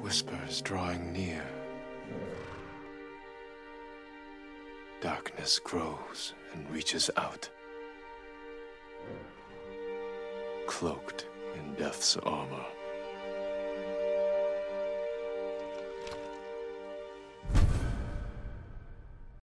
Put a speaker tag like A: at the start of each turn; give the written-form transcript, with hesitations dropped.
A: Whispers drawing near. Darkness grows and reaches out. Cloaked in death's armor.